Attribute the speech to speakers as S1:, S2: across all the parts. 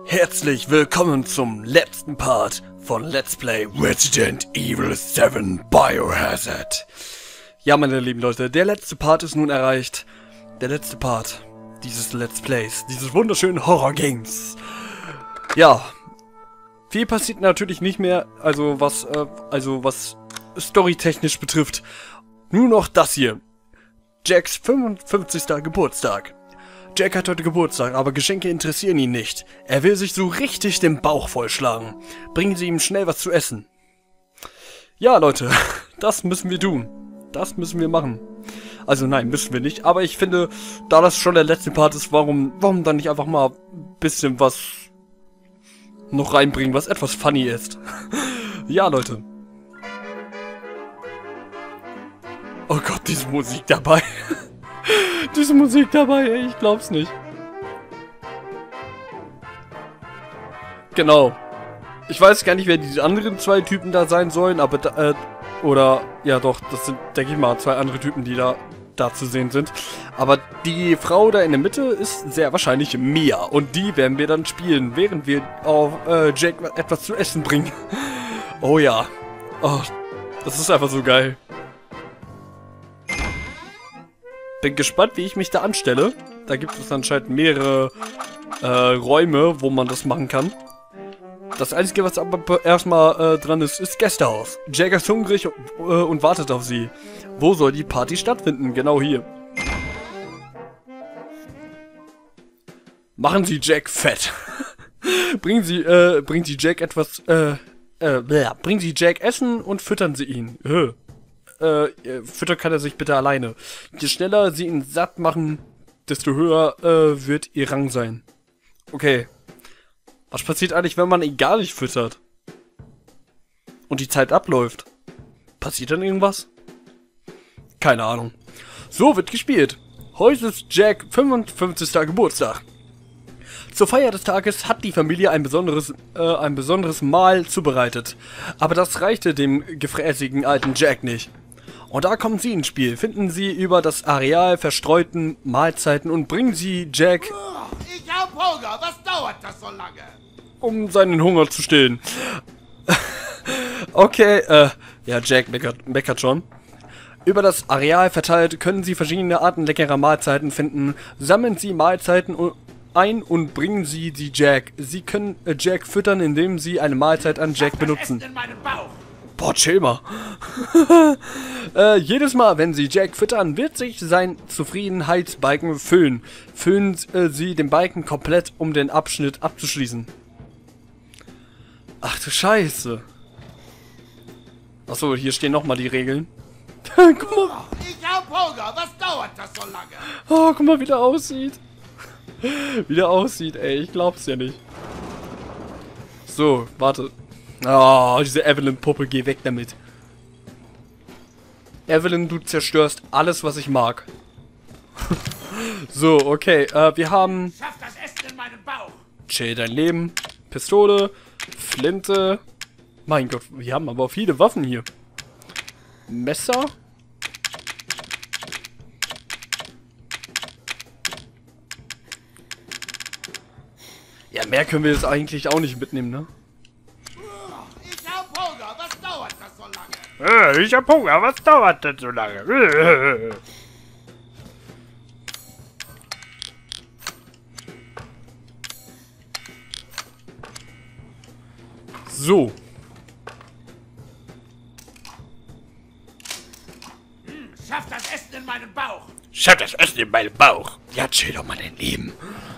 S1: Herzlich willkommen zum letzten Part von Let's Play Resident Evil 7 Biohazard. Ja, meine lieben Leute, der letzte Part ist nun erreicht. Der letzte Part dieses Let's Plays, dieses wunderschönen Horror-Games. Ja, viel passiert natürlich nicht mehr, also was storytechnisch betrifft. Nur noch das hier. Jacks 55. Geburtstag. Jack hat heute Geburtstag, aber Geschenke interessieren ihn nicht. Er will sich so richtig den Bauch vollschlagen. Bringen Sie ihm schnell was zu essen. Ja, Leute, das müssen wir tun. Das müssen wir machen. Also nein, müssen wir nicht. Aber ich finde, da das schon der letzte Part ist, warum dann nicht einfach mal ein bisschen was noch reinbringen, was etwas funny ist. Ja, Leute. Oh Gott, diese Musik dabei. Diese Musik dabei, ey, ich glaub's nicht. Genau. Ich weiß gar nicht, wer die anderen zwei Typen da sein sollen, aber oder, ja doch, das sind, denke ich mal, zwei andere Typen, die da zu sehen sind. Aber die Frau da in der Mitte ist sehr wahrscheinlich Mia. Und die werden wir dann spielen, während wir auf Jack etwas zu essen bringen. Oh ja. Oh, das ist einfach so geil. Bin gespannt, wie ich mich da anstelle. Da gibt es anscheinend mehrere Räume, wo man das machen kann. Das Einzige, was aber erstmal dran ist, ist Gästehaus. Jack ist hungrig und wartet auf sie. Wo soll die Party stattfinden? Genau hier. Machen Sie Jack fett. Bringen Sie Jack etwas, bringen Sie Jack Essen und füttern Sie ihn. Füttern kann er sich bitte alleine. Je schneller sie ihn satt machen, desto höher wird ihr Rang sein. Okay. Was passiert eigentlich, wenn man ihn gar nicht füttert? Und die Zeit abläuft? Passiert dann irgendwas? Keine Ahnung. So wird gespielt. Heute ist Jack 55. Geburtstag. Zur Feier des Tages hat die Familie ein besonderes Mahl zubereitet. Aber das reichte dem gefräßigen alten Jack nicht. Und da kommen sie ins Spiel. Finden sie über das Areal verstreuten Mahlzeiten und bringen sie Jack...
S2: Ich hab Hunger, was dauert das so lange?
S1: Um seinen Hunger zu stillen. Okay, ja, Jack meckert schon. Über das Areal verteilt können sie verschiedene Arten leckerer Mahlzeiten finden. Sammeln sie Mahlzeiten ein und bringen sie die Jack. Sie können Jack füttern, indem sie eine Mahlzeit an Jack benutzen. Boah, chill mal. Jedes Mal, wenn sie Jack füttern, wird sich sein Zufriedenheitsbalken füllen. Füllen sie den Balken komplett, um den Abschnitt abzuschließen. Ach du Scheiße. Achso, hier stehen nochmal die Regeln. Guck mal.
S2: Ich hab Hunger, was dauert das so lange?
S1: Oh, guck mal, wie der aussieht. Wie der aussieht, ey. Ich glaub's ja nicht. So, warte. Oh, diese Evelyn-Puppe, geh weg damit. Evelyn, du zerstörst alles, was ich mag. So, okay, wir haben...
S2: Schaff das Essen in meinen Bauch.
S1: Chill dein Leben. Pistole. Flinte. Mein Gott, wir haben aber viele Waffen hier. Messer. Ja, mehr können wir jetzt eigentlich auch nicht mitnehmen, ne?
S2: Ich hab Hunger, was dauert das so lange?
S3: Ich hab Hunger, was dauert denn so lange?
S1: So.
S2: Schaff das Essen in meinen Bauch.
S3: Schaff das Essen in meinen Bauch.
S1: Ja, chill doch mal dein Leben.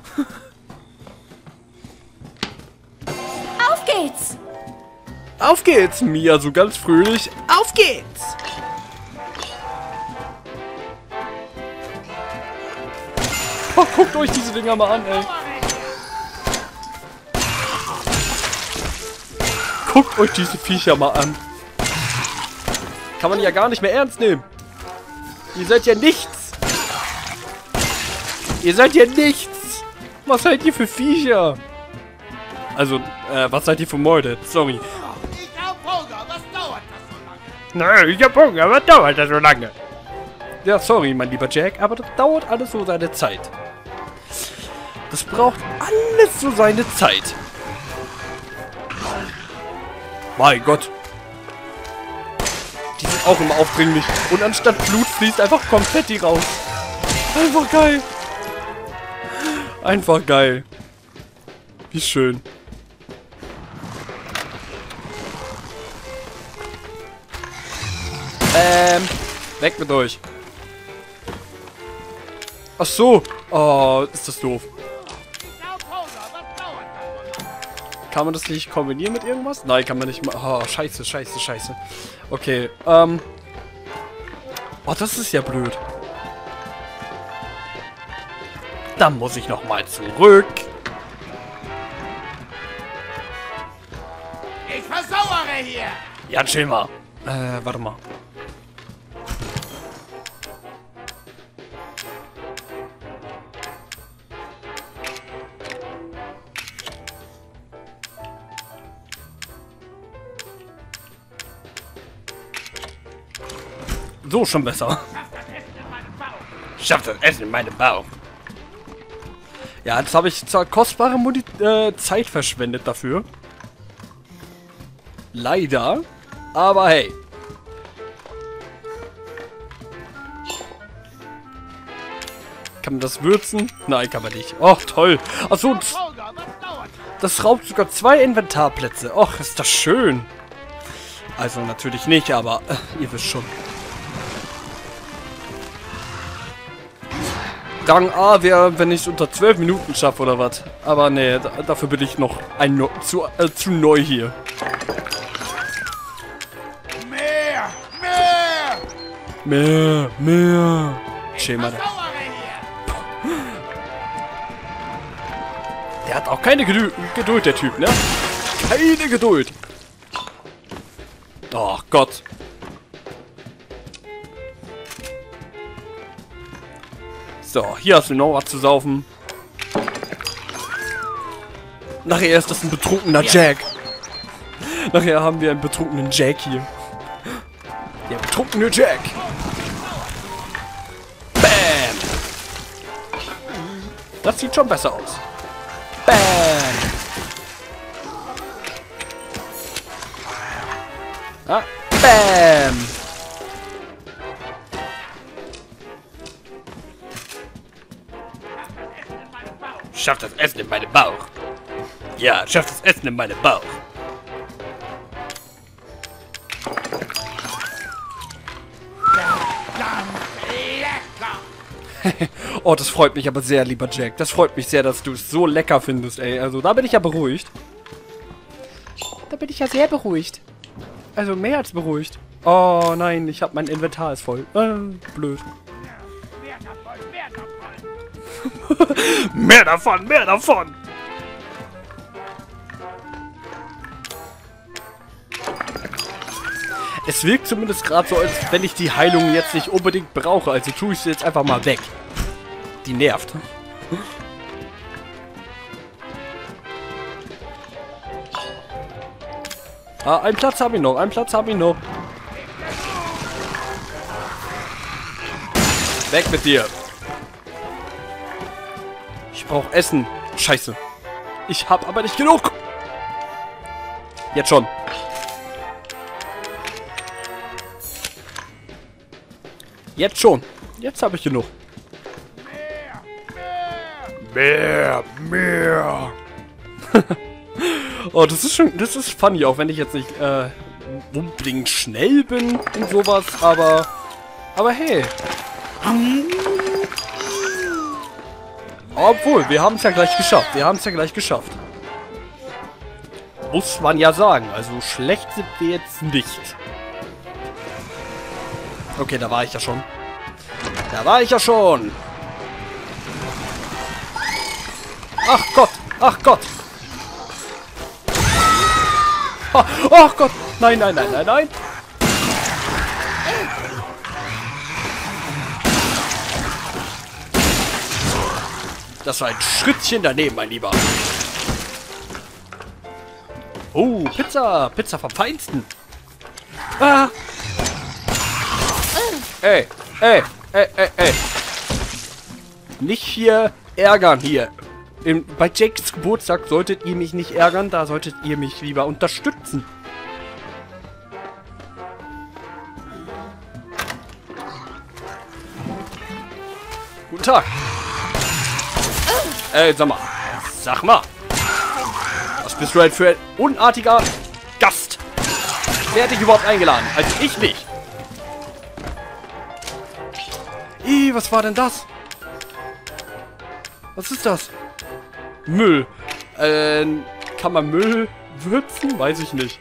S4: Auf geht's!
S1: Auf geht's, Mia, so ganz fröhlich. Auf geht's! Oh, guckt euch diese Dinger mal an, ey. Guckt euch diese Viecher mal an. Kann man ja gar nicht mehr ernst nehmen. Ihr seid ja nichts. Ihr seid ja nichts. Was seid ihr für Viecher? Also, was seid ihr für Morde? Sorry.
S2: Ich hab Hunger, was dauert das so lange?
S3: Ich hab Hunger, was dauert das so lange?
S1: Ja, sorry, mein lieber Jack, aber das dauert alles so seine Zeit. Das braucht alles so seine Zeit. Mein Gott. Die sind auch immer aufdringlich. Und anstatt Blut fließt einfach Konfetti raus. Einfach geil. Einfach geil. Wie schön. Weg mit euch. Ach so. Oh, ist das doof. Kann man das nicht kombinieren mit irgendwas? Nein, kann man nicht mal. Oh, scheiße, scheiße, scheiße. Okay, oh, das ist ja blöd. Dann muss ich nochmal zurück.
S2: Ich versauere hier!
S1: Ja, chill mal. Warte mal. So, schon besser.
S3: Schafft das Essen in meinem Bauch.
S1: Ja, jetzt habe ich zwar kostbare Zeit verschwendet dafür. Leider. Aber hey. Kann man das würzen? Nein, kann man nicht. Och, toll. Achso, das raubt sogar 2 Inventarplätze. Och, ist das schön. Also natürlich nicht, aber ihr wisst schon. Rang A wäre, wenn ich es unter 12 Minuten schaffe oder was. Aber nee, dafür bin ich noch zu neu hier.
S2: Mehr! Mehr!
S1: Mehr. Chill mal. Der hat auch keine Geduld, der Typ, ne? Keine Geduld. Oh Gott. So, hier hast du noch was zu saufen. Nachher ist das ein betrunkener Jack. Nachher haben wir einen betrunkenen Jack hier. Der betrunkene Jack. Bam. Das sieht schon besser aus. Bam. Ah, bam.
S3: Schafft das Essen in meinem Bauch. Ja, schafft das Essen in meinem Bauch.
S1: Oh, das freut mich aber sehr, lieber Jack. Das freut mich sehr, dass du es so lecker findest, ey. Also, da bin ich ja beruhigt. Da bin ich ja sehr beruhigt. Also, mehr als beruhigt. Oh, nein, ich habe mein Inventar ist voll. Blöd.
S3: Mehr davon, mehr davon.
S1: Es wirkt zumindest gerade so, als wenn ich die Heilung jetzt nicht unbedingt brauche. Also tue ich sie jetzt einfach mal weg. Die nervt. Ah, einen Platz habe ich noch. Einen Platz habe ich noch. Weg mit dir. Ich brauche Essen. Scheiße. Ich habe aber nicht genug. Jetzt schon. Jetzt schon. Jetzt habe ich genug.
S3: Mehr.
S1: Oh, das ist funny, auch wenn ich jetzt nicht unbedingt schnell bin und sowas, aber hey. Obwohl, wir haben es ja gleich geschafft. Muss man ja sagen, also schlecht sind wir jetzt nicht. Okay, da war ich ja schon. Ach Gott, ach Gott. Oh, ach Gott, nein. Das war ein Schrittchen daneben, mein Lieber. Oh, Pizza vom Feinsten. Ah. Ey. Nicht hier ärgern hier. Bei Jakes Geburtstag solltet ihr mich nicht ärgern, da solltet ihr mich lieber unterstützen. Guten Tag. Sag mal. Was bist du halt für ein unartiger Gast? Wer hat dich überhaupt eingeladen? Also ich nicht. Was war denn das? Was ist das? Müll. Kann man Müll würzen? Weiß ich nicht.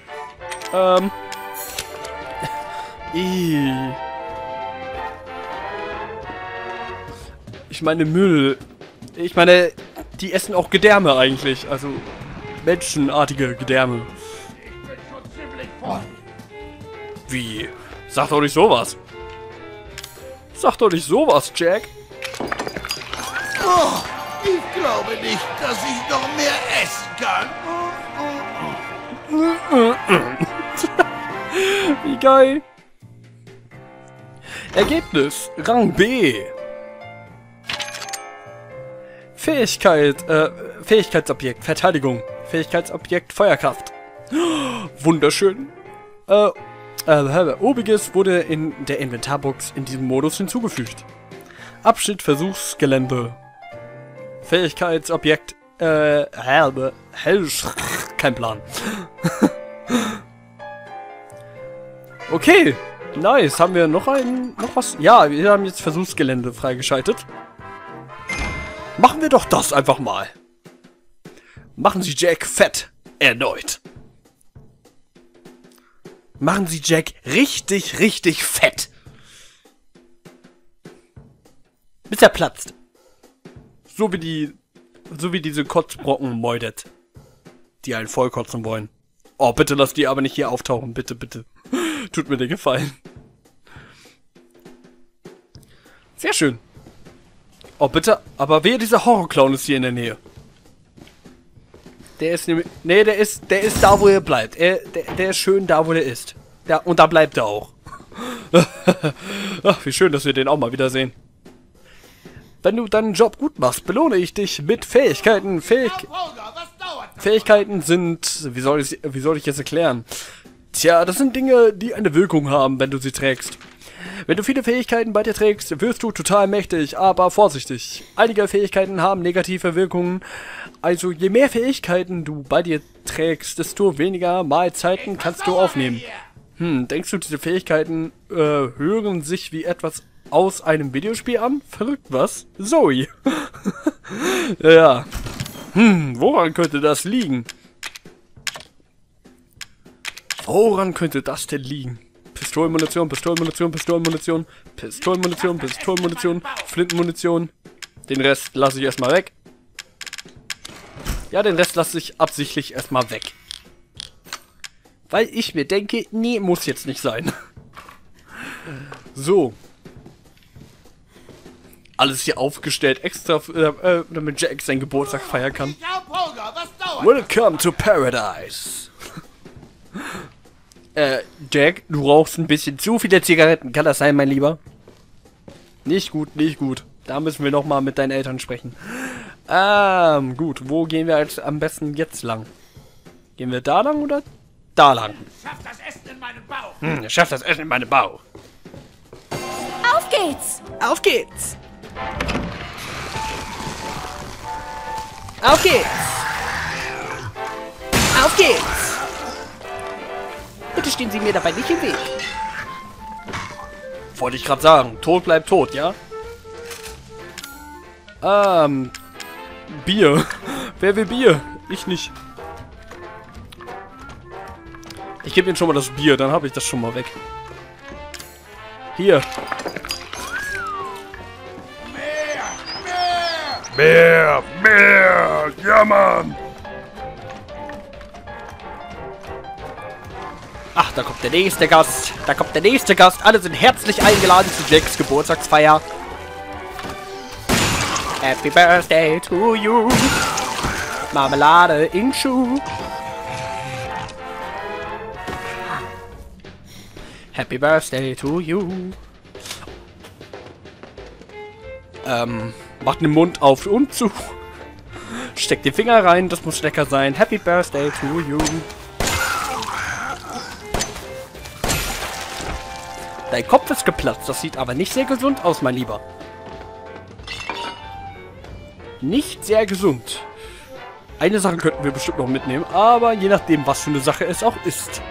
S1: Ich meine Müll. Ich meine, die essen auch Gedärme eigentlich. Also menschenartige Gedärme.
S2: Ich bin schon ziemlich voll.
S1: Wie? Sag doch nicht sowas. Sag doch nicht sowas, Jack.
S2: Oh, ich glaube nicht, dass ich noch mehr essen kann.
S1: Wie geil. Ergebnis. Rang B. Fähigkeitsobjekt. Verteidigung. Fähigkeitsobjekt. Feuerkraft. Wunderschön. Obiges wurde in der Inventarbox in diesem Modus hinzugefügt. Abschnitt Versuchsgelände. Fähigkeitsobjekt. Kein Plan. Okay. Nice. Haben wir noch was? Ja, wir haben jetzt Versuchsgelände freigeschaltet. Machen wir doch das einfach mal. Machen Sie Jack fett. Erneut. Machen Sie Jack richtig, richtig fett. Bis er platzt. So wie diese Kotzbrocken Moidet. Die einen vollkotzen wollen. Oh, bitte lass die aber nicht hier auftauchen. Bitte, bitte. Tut mir den Gefallen. Sehr schön. Oh, bitte. Aber wer dieser Horrorclown ist hier in der Nähe? Der ist nämlich... Nee, der ist da, wo er bleibt. Der ist schön da, wo der ist. Ja, und da bleibt er auch. Ach, wie schön, dass wir den auch mal wiedersehen. Wenn du deinen Job gut machst, belohne ich dich mit Fähigkeiten. Fähigkeiten sind... Wie soll ich jetzt erklären? Tja, das sind Dinge, die eine Wirkung haben, wenn du sie trägst. Wenn du viele Fähigkeiten bei dir trägst, wirst du total mächtig, aber vorsichtig. Einige Fähigkeiten haben negative Wirkungen, also je mehr Fähigkeiten du bei dir trägst, desto weniger Mahlzeiten kannst du aufnehmen. Denkst du, diese Fähigkeiten hören sich wie etwas aus einem Videospiel an? Verrückt, was? Zoe. Ja. Woran könnte das liegen? Woran könnte das denn liegen? Pistolenmunition, Pistolenmunition, Pistolenmunition, Pistolenmunition, Pistolenmunition, Flintenmunition. Den Rest lasse ich erstmal weg. Ja, den Rest lasse ich absichtlich erstmal weg. Weil ich mir denke, nee, muss jetzt nicht sein. So. Alles hier aufgestellt, extra, damit Jack seinen Geburtstag feiern kann.
S2: Ich hab Hunger, was dauert?
S1: Welcome to Paradise. Jack, du rauchst ein bisschen zu viele Zigaretten. Kann das sein, mein Lieber? Nicht gut, nicht gut. Da müssen wir nochmal mit deinen Eltern sprechen. Gut. Wo gehen wir jetzt am besten jetzt lang? Gehen wir da lang oder da lang?
S2: Schaff das Essen in meinen Bauch.
S3: Schaff das Essen in meinen Bauch.
S4: Auf geht's!
S1: Auf geht's! Auf geht's! Auf geht's! Bitte stehen Sie mir dabei nicht im Weg. Wollte ich gerade sagen. Tod bleibt tot, ja? Bier. Wer will Bier? Ich nicht. Ich gebe Ihnen schon mal das Bier, dann habe ich das schon mal weg. Hier.
S3: Mehr! Ja, Mann!
S1: Ach, da kommt der nächste Gast. Da kommt der nächste Gast. Alle sind herzlich eingeladen zu Jacks Geburtstagsfeier. Happy Birthday to you. Marmelade in Schuh. Happy Birthday to you. Macht den Mund auf und zu. Steck den Finger rein, das muss lecker sein. Happy Birthday to you. Dein Kopf ist geplatzt, das sieht aber nicht sehr gesund aus, mein Lieber. Nicht sehr gesund. Eine Sache könnten wir bestimmt noch mitnehmen, aber je nachdem, was für eine Sache es auch ist.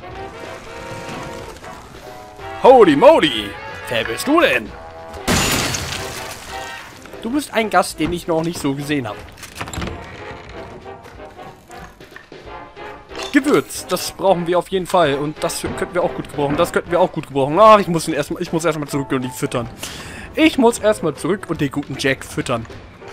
S1: Holy moly! Wer bist du denn? Du bist ein Gast, den ich noch nicht so gesehen habe. Gewürz, das brauchen wir auf jeden Fall. Und das könnten wir auch gut gebrauchen. Das könnten wir auch gut gebrauchen. Ach, ich muss erstmal zurück und die füttern. Ich muss erstmal zurück und den guten Jack füttern.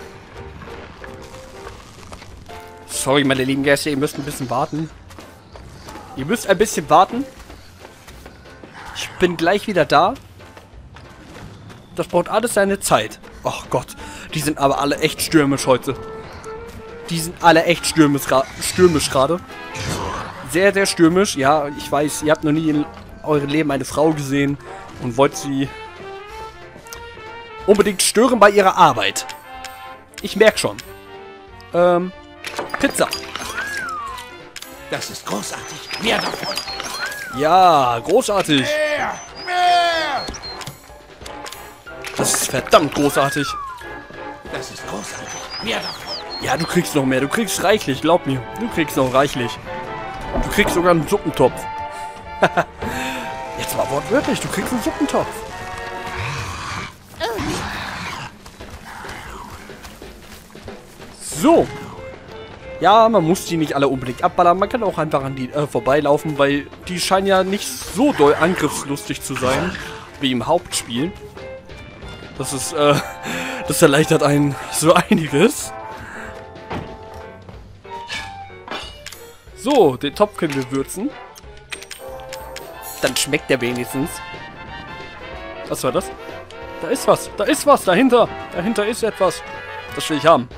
S1: Sorry, meine lieben Gäste, ihr müsst ein bisschen warten. Ihr müsst ein bisschen warten. Ich bin gleich wieder da. Das braucht alles seine Zeit. Ach Gott, die sind aber alle echt stürmisch heute. Die sind alle echt stürmisch gerade. Sehr, sehr stürmisch. Ja, ich weiß, ihr habt noch nie in eurem Leben eine Frau gesehen und wollt sie unbedingt stören bei ihrer Arbeit. Ich merke schon. Pizza.
S2: Das ist großartig. Mehr davon.
S1: Ja, großartig.
S2: Mehr!
S1: Das ist verdammt großartig.
S2: Das ist großartig. Mehr davon.
S1: Ja, du kriegst noch mehr. Du kriegst reichlich, glaub mir. Du kriegst noch reichlich. Du kriegst sogar einen Suppentopf. Jetzt mal wortwörtlich, du kriegst einen Suppentopf. So. Ja, man muss die nicht alle unbedingt abballern. Man kann auch einfach an die vorbeilaufen, weil die scheinen ja nicht so doll angriffslustig zu sein wie im Hauptspiel. Das ist, das erleichtert einen so einiges. So, den Topf können wir würzen. Dann schmeckt der wenigstens. Was war das? Da ist was. Da ist was. Dahinter. Dahinter ist etwas. Das will ich haben.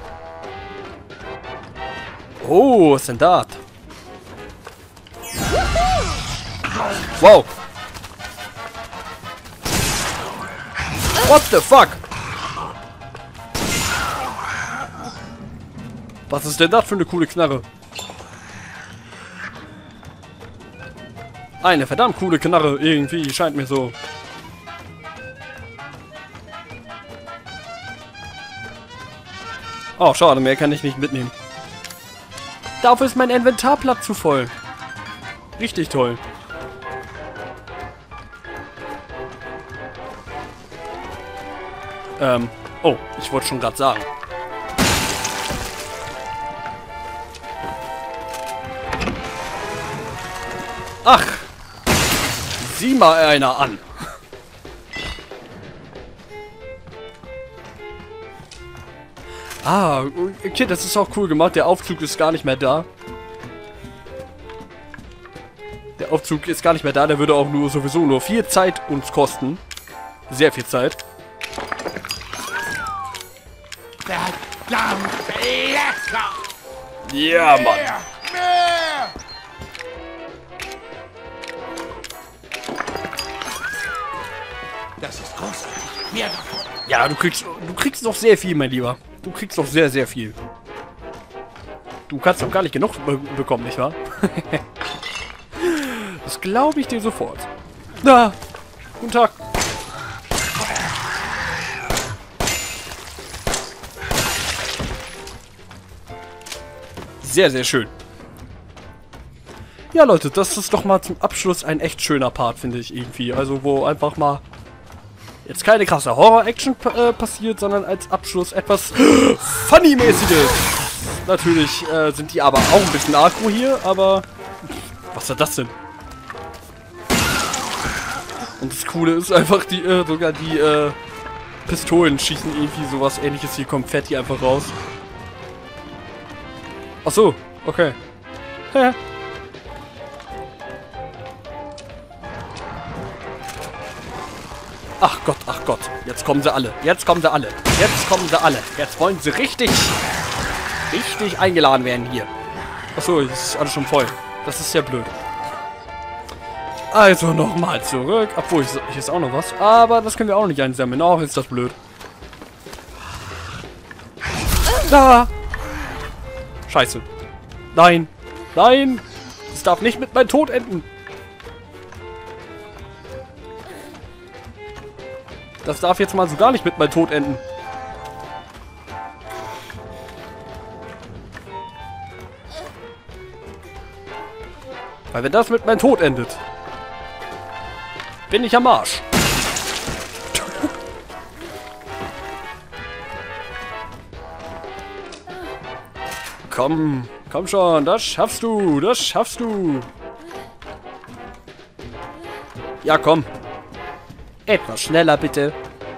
S1: Oh, was ist denn da? Wow. What the fuck? Was ist denn das für eine coole Knarre? Eine verdammt coole Knarre, irgendwie, scheint mir so. Oh, schade, mehr kann ich nicht mitnehmen. Dafür ist mein Inventarplatz zu voll. Richtig toll. Oh, ich wollte schon gerade sagen. Ach! Sieh mal einer an. Ah, okay, das ist auch cool gemacht. Der Aufzug ist gar nicht mehr da. Der Aufzug ist gar nicht mehr da. Der würde auch sowieso nur viel Zeit uns kosten. Sehr viel Zeit.
S2: Verdammt lecker!
S1: Ja, Mann.
S2: Mehr! Das ist großartig. Mehr davon.
S1: Ja, du kriegst noch sehr viel, mein Lieber. Du kriegst noch sehr, sehr viel. Du kannst doch gar nicht genug bekommen, nicht wahr? Das glaube ich dir sofort. Na, guten Tag. Sehr, sehr schön. Ja, Leute, das ist doch mal zum Abschluss ein echt schöner Part, finde ich irgendwie. Also, wo einfach mal jetzt keine krasse Horror-Action passiert, sondern als Abschluss etwas Funny-mäßiges. Natürlich sind die aber auch ein bisschen aggro hier, aber was ist das denn? Und das Coole ist einfach, sogar die Pistolen schießen irgendwie sowas Ähnliches wie Konfetti einfach raus. Ach so, okay. Hä? Ach Gott, jetzt kommen sie alle. Jetzt kommen sie alle. Jetzt kommen sie alle. Jetzt wollen sie richtig eingeladen werden hier. Achso, ist alles schon voll. Das ist ja blöd. Also nochmal zurück. Obwohl, hier ist auch noch was. Aber das können wir auch nicht einsammeln. Oh, ist das blöd. Da! Scheiße. Nein. Nein. Es darf nicht mit meinem Tod enden. Das darf jetzt mal so gar nicht mit meinem Tod enden. Weil wenn das mit meinem Tod endet, bin ich am Arsch. Komm, komm schon, das schaffst du, das schaffst du. Ja, komm. Etwas schneller, bitte.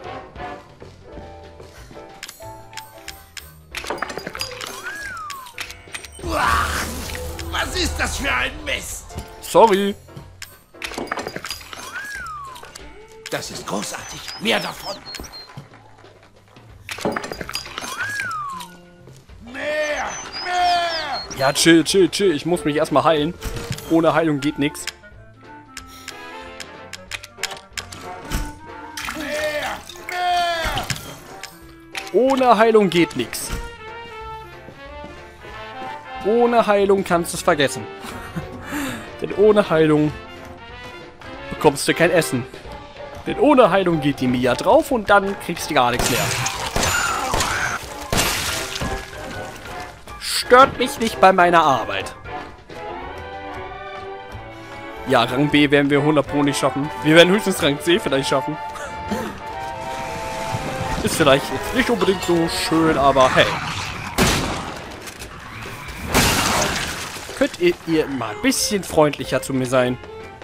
S2: Was ist das für ein Mist?
S1: Sorry.
S2: Das ist großartig. Mehr davon. Mehr! Mehr!
S1: Ja, chill, chill, chill. Ich muss mich erstmal heilen. Ohne Heilung geht nichts.
S2: Mehr! Mehr!
S1: Ohne Heilung geht nichts. Ohne Heilung kannst du es vergessen. Denn ohne Heilung bekommst du kein Essen. Denn ohne Heilung geht die Mia drauf und dann kriegst du gar nichts mehr. Stört mich nicht bei meiner Arbeit. Ja, Rang B werden wir 100 Pro nicht schaffen. Wir werden höchstens Rang C vielleicht schaffen. Ist vielleicht jetzt nicht unbedingt so schön, aber hey. Könnt ihr mal ein bisschen freundlicher zu mir sein?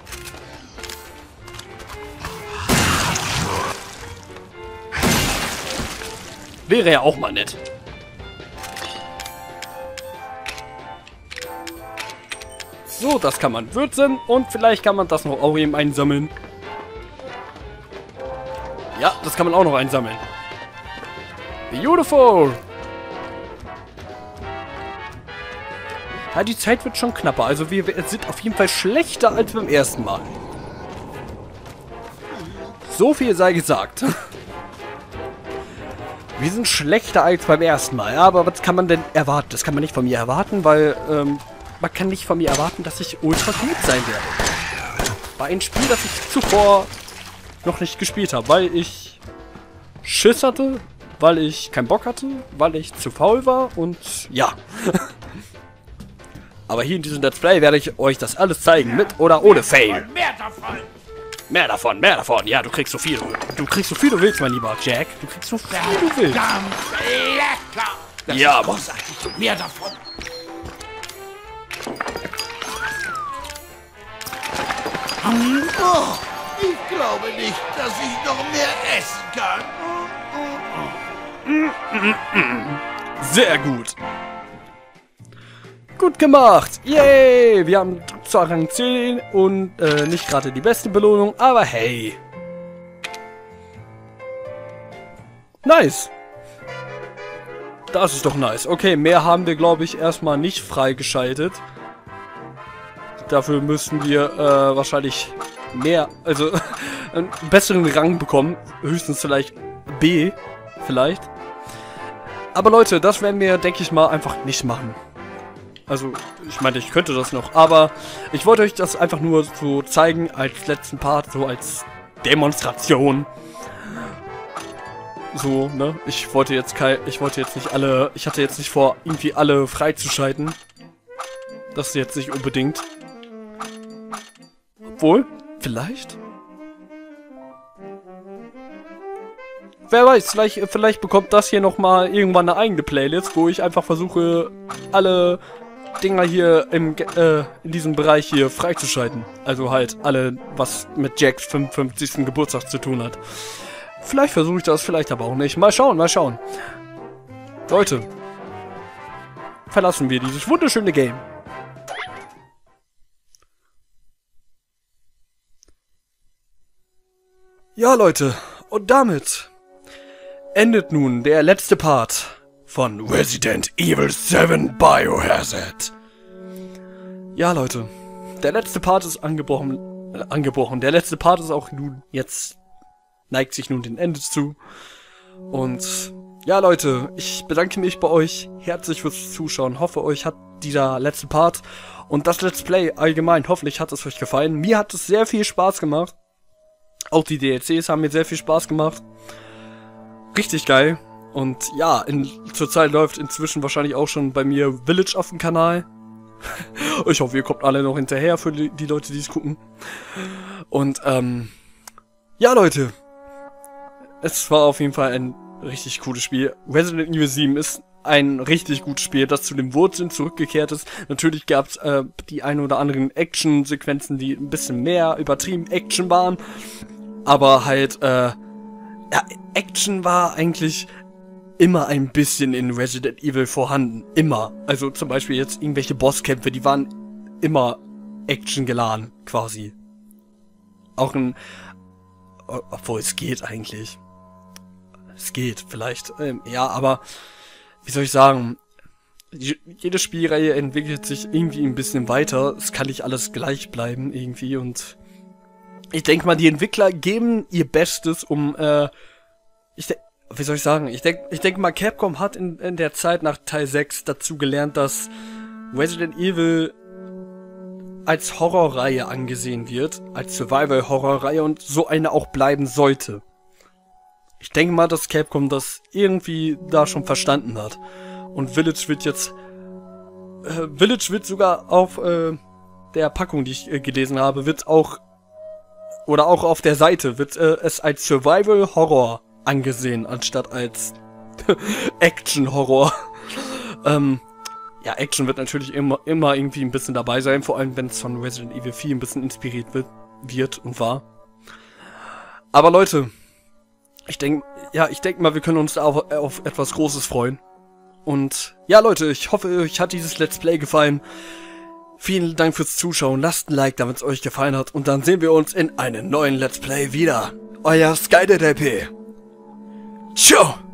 S1: Wäre ja auch mal nett. So, das kann man würzen und vielleicht kann man das noch auch eben einsammeln. Ja, das kann man auch noch einsammeln. Beautiful! Ja, die Zeit wird schon knapper. Also wir sind auf jeden Fall schlechter als beim ersten Mal. So viel sei gesagt. Wir sind schlechter als beim ersten Mal. Ja, aber was kann man denn erwarten? Das kann man nicht von mir erwarten, weil man kann nicht von mir erwarten, dass ich ultra gut sein werde. Bei einem Spiel, das ich zuvor noch nicht gespielt habe, weil ich Schiss hatte, weil ich keinen Bock hatte, weil ich zu faul war und ja. Aber hier in diesem Let's Play werde ich euch das alles zeigen, mit oder ohne Fail.
S2: Mehr davon!
S1: Mehr davon, mehr davon. Ja, du kriegst so viel. Du kriegst so viel du willst, mein lieber Jack. Du kriegst so viel du willst.
S2: Verdammt lecker! Das
S1: Ja,
S2: ist großartig. Mehr davon! Oh, ich glaube nicht, dass ich noch mehr essen kann.
S1: Sehr gut. Gut gemacht. Yay. Wir haben zwar Rang 10 und nicht gerade die beste Belohnung, aber hey. Nice. Das ist doch nice. Okay, mehr haben wir, glaube ich, erstmal nicht freigeschaltet. Dafür müssen wir wahrscheinlich mehr, also einen besseren Rang bekommen. Höchstens vielleicht B, vielleicht. Aber Leute, das werden wir, denke ich mal, einfach nicht machen. Also, ich meine, ich könnte das noch, aber ich wollte euch das einfach nur so zeigen als letzten Part, so als Demonstration. So, ne? Ich wollte jetzt nicht alle, ich hatte jetzt nicht vor, irgendwie alle freizuschalten. Das ist jetzt nicht unbedingt. Obwohl, vielleicht? Wer weiß, vielleicht bekommt das hier nochmal irgendwann eine eigene Playlist, wo ich einfach versuche, alle Dinger hier in diesem Bereich hier freizuschalten. Also halt alle, was mit Jacks 55. Geburtstag zu tun hat. Vielleicht versuche ich das, vielleicht aber auch nicht. Mal schauen, mal schauen. Leute, verlassen wir dieses wunderschöne Game. Ja, Leute, und damit endet nun der letzte Part von Resident Evil 7 Biohazard. Ja, Leute, der letzte Part ist angebrochen. Der letzte Part ist auch nun jetzt, neigt sich nun dem Ende zu. Und ja, Leute, ich bedanke mich bei euch herzlich fürs Zuschauen. Hoffe, euch hat dieser letzte Part und das Let's Play allgemein, hoffentlich hat es euch gefallen. Mir hat es sehr viel Spaß gemacht. Auch die DLCs haben mir sehr viel Spaß gemacht. Richtig geil. Und ja, zurzeit läuft inzwischen wahrscheinlich auch schon bei mir Village auf dem Kanal. Ich hoffe, ihr kommt alle noch hinterher für die Leute, die es gucken. Und ja, Leute. Es war auf jeden Fall ein richtig cooles Spiel. Resident Evil 7 ist ein richtig gutes Spiel, das zu den Wurzeln zurückgekehrt ist. Natürlich gab es die ein oder anderen Action-Sequenzen, die ein bisschen mehr übertrieben Action waren. Aber halt, ja, Action war eigentlich immer ein bisschen in Resident Evil vorhanden. Immer. Also zum Beispiel jetzt irgendwelche Bosskämpfe, die waren immer Action geladen, quasi. Auch obwohl es geht eigentlich. Es geht, vielleicht. Ja, aber wie soll ich sagen, jede Spielreihe entwickelt sich irgendwie ein bisschen weiter. Es kann nicht alles gleich bleiben irgendwie und ich denke mal, die Entwickler geben ihr Bestes, um, wie soll ich sagen, ich denke mal, Capcom hat in der Zeit nach Teil 6 dazu gelernt, dass Resident Evil als Horrorreihe angesehen wird, als Survival-Horrorreihe und so eine auch bleiben sollte. Ich denke mal, dass Capcom das irgendwie da schon verstanden hat. Und Village wird sogar auf der Packung, die ich gelesen habe, wird auch, oder auch auf der Seite, wird es als Survival-Horror angesehen, anstatt als Action-Horror. Ja, Action wird natürlich immer irgendwie ein bisschen dabei sein, vor allem wenn es von Resident Evil 4 ein bisschen inspiriert wird und war. Aber Leute, ich denke mal, wir können uns da auf etwas Großes freuen. Und ja, Leute, ich hoffe, euch hat dieses Let's Play gefallen. Vielen Dank fürs Zuschauen, lasst ein Like, damit es euch gefallen hat. Und dann sehen wir uns in einem neuen Let's Play wieder. Euer SkyDeadLP. Ciao!